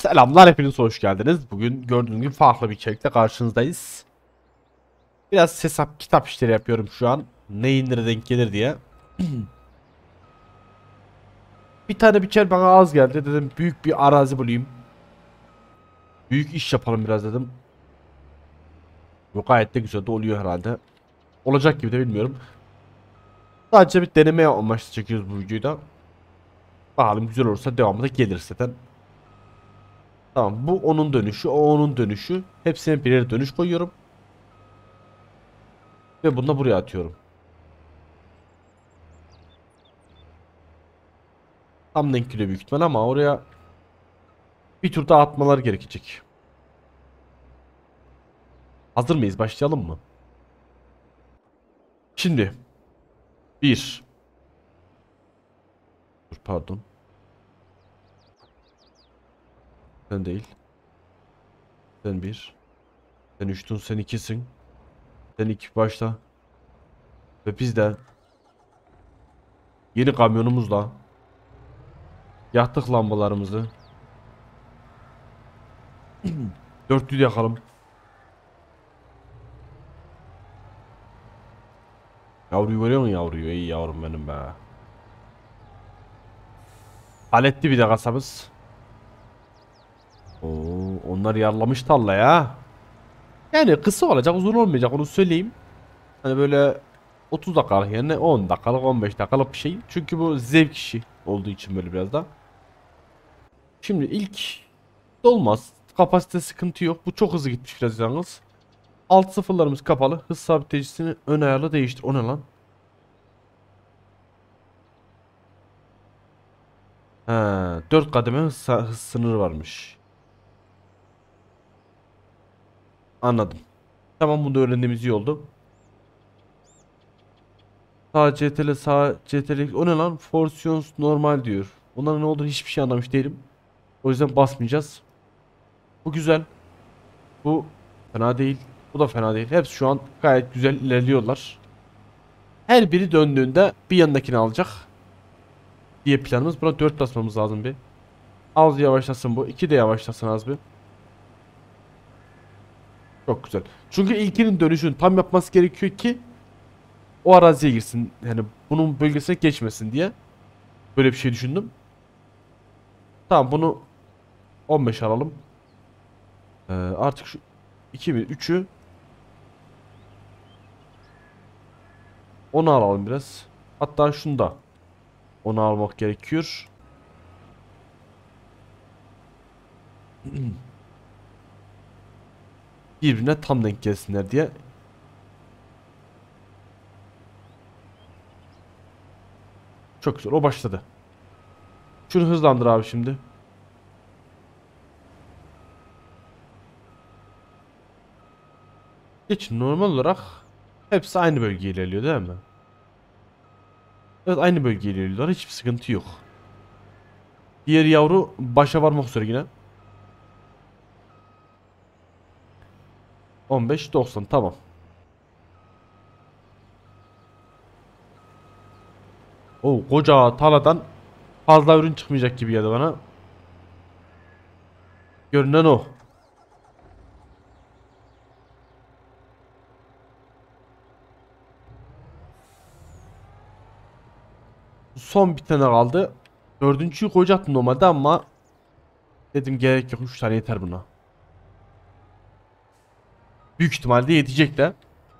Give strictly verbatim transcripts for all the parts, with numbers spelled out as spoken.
Selamlar, hepiniz hoş geldiniz. Bugün gördüğünüz gibi farklı bir içerikle karşınızdayız. Biraz hesap kitap işleri yapıyorum şu an. Ne indir denk gelir diye. Bir tane biçer bana az geldi, dedim büyük bir arazi bulayım. Büyük iş yapalım biraz dedim. Bu gayet de güzel de oluyor herhalde. Olacak gibi de bilmiyorum. Sadece bir deneme amaçlı çekiyoruz bu videoyu da. Bakalım güzel olursa devamı da gelir zaten. Tamam, bu onun dönüşü, o onun dönüşü. Hepsine birer dönüş koyuyorum. Ve bunu da buraya atıyorum. Tam denk geliyor büyük ihtimal ama oraya bir tur daha atmalar gerekecek. Hazır mıyız? Başlayalım mı? Şimdi bir. Dur, pardon. Sen değil. Sen bir. Sen üçtün, sen ikisin. Sen iki başla. Ve biz de yeni kamyonumuzla yaktık lambalarımızı. Dörtlü yakalım. Yavruyu görüyor musun, yavruyu? İyi yavrum benim be. Paletli bir de kasabız. Oo, onlar yarlamış tarla ya. Yani kısa olacak, uzun olmayacak, onu söyleyeyim. Hani böyle otuz dakikalık yerine on dakikalık, on beş dakikalık bir şey. Çünkü bu zevk işi olduğu için böyle biraz da. Şimdi ilk dolmaz. Kapasite sıkıntı yok. Bu çok hızlı gitmiş biraz yalnız. Alt sıfırlarımız kapalı. Hız sabitleyicisini ön ayarla değiştir. O ne lan? Ha, dört kademe hız, hız sınırı varmış. Anladım. Tamam, bunu da öğrendiğimiz iyi oldu. Sağ C T L, sağ C T L. O ne lan? Fortions normal diyor. Onların ne olduğunu hiçbir şey anlamış değilim. O yüzden basmayacağız. Bu güzel. Bu fena değil. Bu da fena değil. Hepsi şu an gayet güzel ilerliyorlar. Her biri döndüğünde bir yanındakini alacak diye planımız. Buna dört basmamız lazım bir. Az yavaşlasın bu. iki de yavaşlasın az bir. Çok güzel. Çünkü ilkinin dönüşünü tam yapması gerekiyor ki o araziye girsin. Yani bunun bölgesine geçmesin diye. Böyle bir şey düşündüm. Tamam, bunu on beş alalım. Ee, artık şu iki mi üçü onu alalım biraz. Hatta şunu da onu almak gerekiyor. Birbirine tam denk gelsinler diye. Çok güzel, o başladı. Şunu hızlandır abi şimdi. Geç, normal olarak hepsi aynı bölgeye ilerliyor değil mi? Evet, aynı bölgeye ilerliyorlar, hiçbir sıkıntı yok. Diğer yavru başa varmak üzere yine. on beş doksan, tamam. O koca tarladan fazla ürün çıkmayacak gibi geldi bana. Görünen o. Son bir tane kaldı. Dördüncüyü koyacaktım normalde ama dedim gerek yok, üç tane yeter buna. Büyük ihtimalle yetecek de.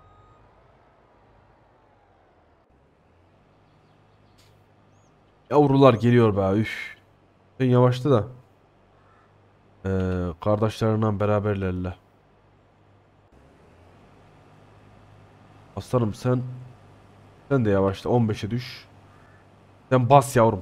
Yavrular geliyor be, üf. Sen yavaşla da. Ee, kardeşlerinden beraberlerle. Aslanım sen sen de yavaşla, on beşe düş. Sen bas yavrum.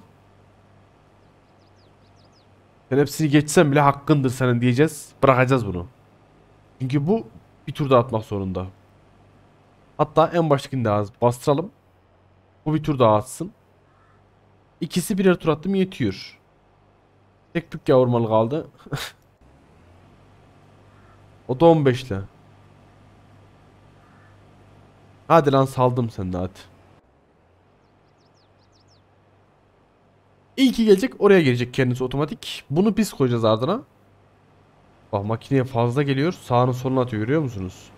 Sen hepsini geçsen bile hakkındır senin diyeceğiz. Bırakacağız bunu. Çünkü bu bir turda atmak zorunda. Hatta en baştakini de az bastıralım. Bu bir tur daha atsın. İkisi birer tur attım, yetiyor. Tek tük yavurmalı kaldı. O da on beşle. Hadi lan, saldım sen de hadi. İlki gelecek, oraya gelecek kendisi otomatik. Bunu biz koyacağız ardına. Bak makineye fazla geliyor. Sağını solunu atıyor, görüyor musunuz?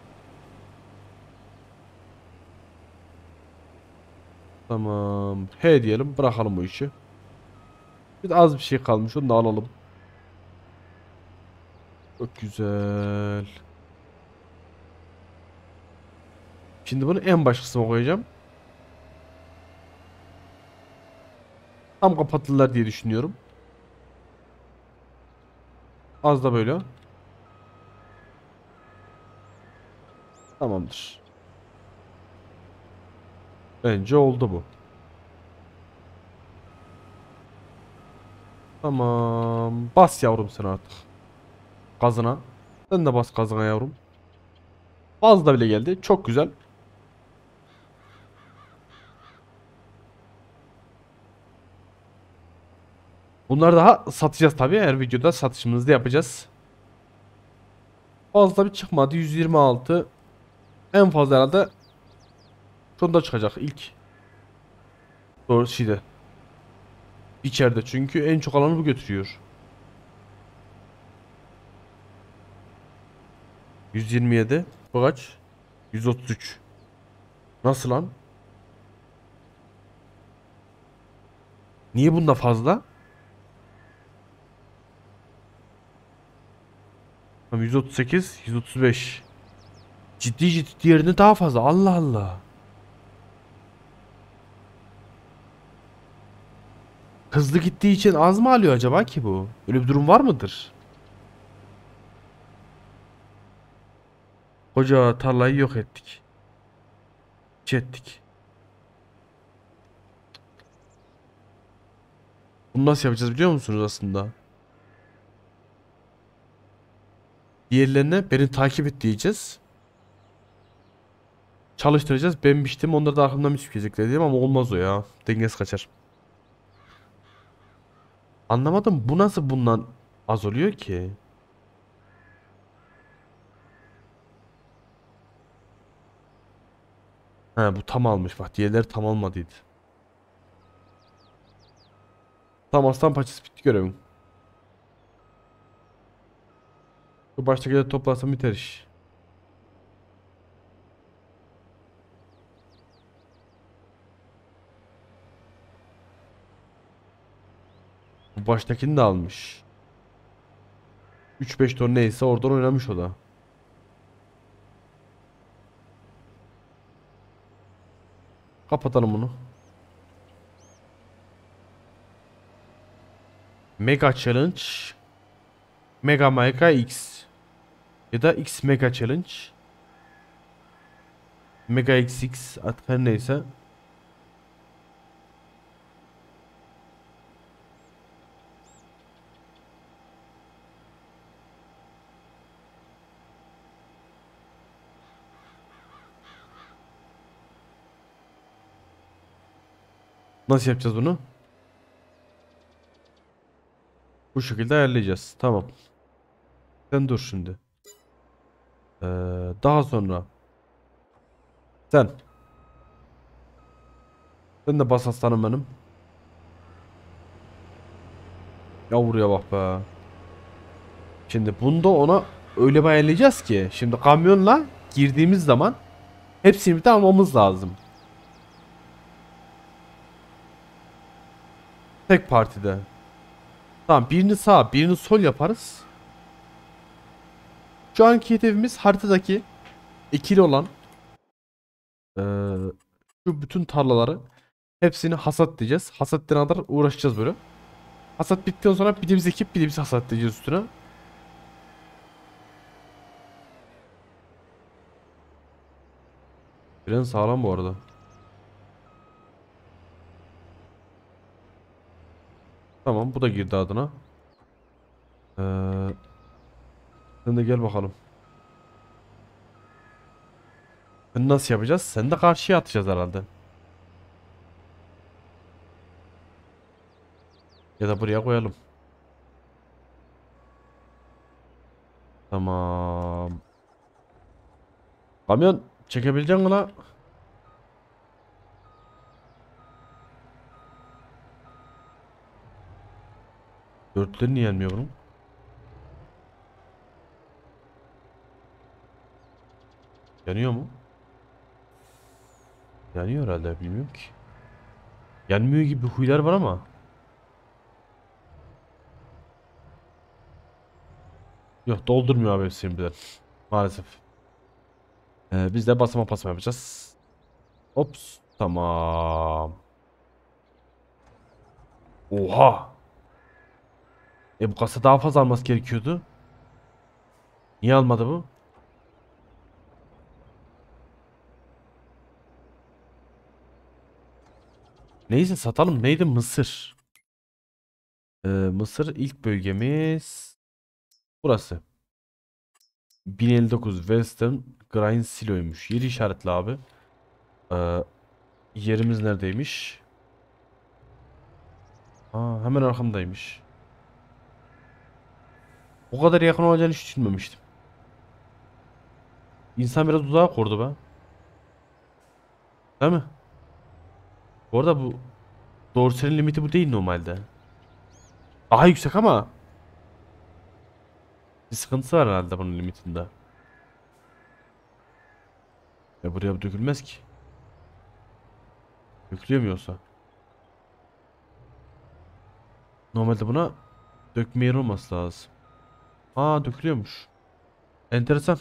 Tamam. He diyelim, bırakalım bu işi. Bir de az bir şey kalmış, onu da alalım. Çok güzel. Şimdi bunu en baş kısma koyacağım. Tam kapatırlar diye düşünüyorum. Az da böyle. Tamamdır. Bence oldu bu. Tamam. Bas yavrum sen artık. Gazına. Sen de bas gazına yavrum. Fazla bile geldi. Çok güzel. Bunları daha satacağız tabii. Her videoda satışımızı da yapacağız. Fazla bir çıkmadı. yüz yirmi altı. En fazla herhalde şunda çıkacak ilk. Doğru şeyde. İçeride çünkü en çok alanı bu götürüyor. yüz yirmi yedi. Bu kaç? yüz otuz üç. Nasıl lan? Niye bunda fazla? Tamam, yüz otuz sekiz, yüz otuz beş. Ciddi ciddi diğerinde daha fazla. Allah Allah. Hızlı gittiği için az mı alıyor acaba ki bu? Öyle bir durum var mıdır? Koca tarlayı yok ettik. Hiç ettik. Bunu nasıl yapacağız biliyor musunuz aslında? Diğerlerine beni takip et diyeceğiz. Çalıştıracağız. Ben biçtim. Onlar da arkamdan biçmeyecekler diyeyim ama olmaz o ya. Dengesi kaçar. Anlamadım. Bu nasıl bundan az oluyor ki? Ha, bu tam almış bak. Diğerleri tam almadıydı. Tam aslan parçası bitti görevim. Bu baştakileri toplarsam biter iş. Bu baştakini de almış. üç beş ton neyse oradan oynamış o da. Kapatalım bunu. Mega Challenge. Mega Mega X. Ya da X Mega Challenge. Mega X X artık her neyse. Nasıl yapacağız bunu? Bu şekilde ayarlayacağız. Tamam. Sen dur şimdi. Ee, daha sonra. Sen. Sen de bas aslanım benim. Yavruya bak be. Şimdi bunda ona öyle bir ayarlayacağız ki. Şimdi kamyonla girdiğimiz zaman hepsini bir almamız lazım. Tek partide. Tamam, birini sağ birini sol yaparız. Şu anki hedefimiz haritadaki ikili olan eee, şu bütün tarlaları hepsini hasat diyeceğiz. Hasat edene kadar uğraşacağız böyle. Hasat bittikten sonra bir de biz ekip bir de biz hasat diyeceğiz üstüne. Fren sağlam bu arada. Tamam, bu da girdi adına. Eee sen de gel bakalım. Sen nasıl yapacağız? Sen de karşıya atacağız herhalde. Ya da buraya koyalım. Tamam. Kamyon çekebilecek misin la? Dörtleri niye gelmiyor bunun? Yanıyor mu? Yanıyor herhalde, bilmiyorum ki. Yanmıyor gibi huylar var ama. Yok, doldurmuyor abi hepsini birden. Maalesef. Ee, biz de basama basma yapacağız. Ops. Tamam. Oha. E bu kasa daha fazla alması gerekiyordu. Niye almadı bu? Neyse satalım. Neydi? Mısır. Ee, Mısır ilk bölgemiz. Burası. bin elli dokuz Western Grind Silo'ymuş. Yeri işaretli abi. Ee, yerimiz neredeymiş? Aa, hemen arkamdaymış. O kadar yakın olacağını hiç düşünmemiştim. İnsan biraz uzağa kurdu be. Değil mi? Bu arada bu dorsenin limiti bu değil normalde. Daha yüksek ama bir sıkıntısı var herhalde bunun limitinde. Ya buraya bu dökülmez ki. Dökülüyor mu yoksa? Normalde buna dökme yeri olması lazım. Aa, dökülüyormuş. Enteresan.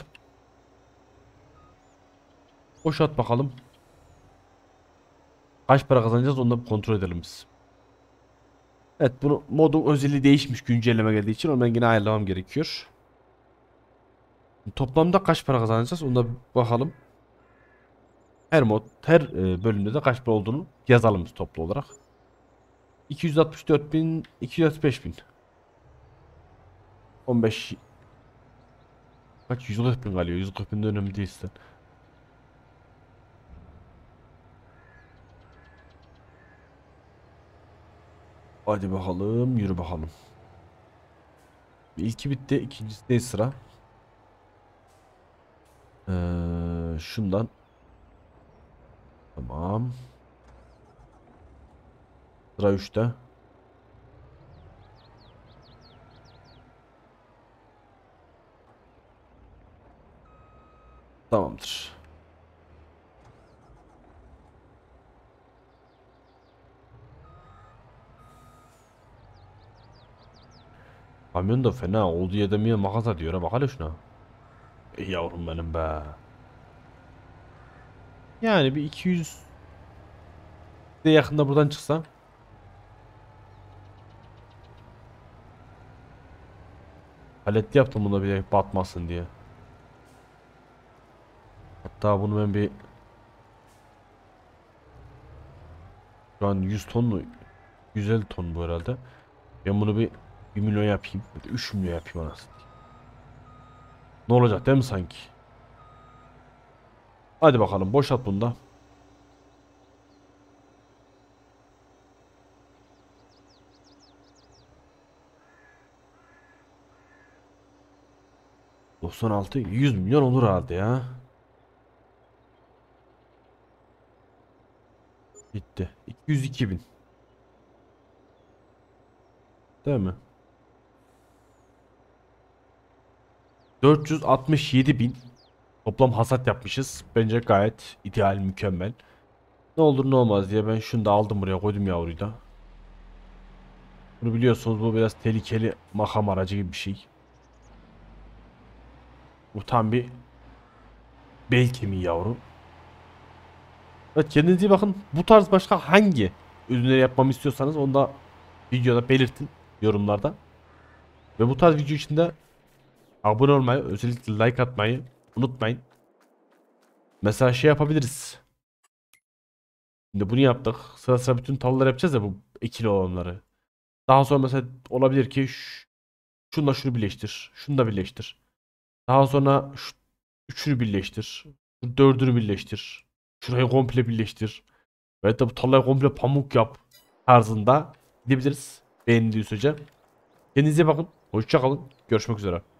Boşalt bakalım. Kaç para kazanacağız onu da bir kontrol edelim biz. Evet, bunu modun özelliği değişmiş güncelleme geldiği için onu ben yine ayarlamam gerekiyor. Toplamda kaç para kazanacağız onu da bir bakalım. Her mod, her e, bölümde de kaç para olduğunu yazalım biz toplu olarak. iki yüz altmış dört bin, iki yüz altmış beş bin. on beş kaç, yüz kırk bin galiba. yüz kırk bin de önemli değil zaten. Hadi bakalım, yürü bakalım. İlki bitti, ikincisi de sıra. Ee, şundan. Tamam. Sıra üçte. Tamamdır. Kamyon da fena oldu ya demeye makas atıyor ha, bak hele şuna. Ey yavrum benim be. Yani bir iki yüz de yakında buradan çıksa. Paletli yaptım buna bir de batmasın diye. Hatta bunu ben bir şu an yüz ton mu? yüz elli ton bu herhalde. Ben bunu bir bir milyon yapayım. üç milyon yapayım anasını. Ne olacak değil mi sanki? Hadi bakalım boşalt bunu da. doksan altı yüz milyon olur herhalde ya. Bitti. iki yüz iki bin. Değil mi? dört yüz altmış yedi bin toplam hasat yapmışız. Bence gayet ideal, mükemmel. Ne olur ne olmaz diye ben şunu da aldım, buraya koydum yavruyu da. Bunu biliyorsunuz, bu biraz tehlikeli makam aracı gibi bir şey. Bu tam bir bel kemiği yavru. Evet, kendinize iyi bakın. Bu tarz başka hangi ürünleri yapmamı istiyorsanız onu da videoda belirtin yorumlarda. Ve bu tarz video için de abone olmayı, özellikle like atmayı unutmayın. Mesela şey yapabiliriz. Şimdi bunu yaptık. Sıra sıra bütün tavlaları yapacağız ya, bu ikili olanları. Daha sonra mesela olabilir ki ş- şununla şunu birleştir. Şunu da birleştir. Daha sonra şu üçünü birleştir. Şu dördünü birleştir. Şurayı komple birleştir. Evet de bu tarlayı komple pamuk yap tarzında gidebiliriz. Beğendiği sürece. Kendinize iyi bakın. Hoşça kalın. Görüşmek üzere.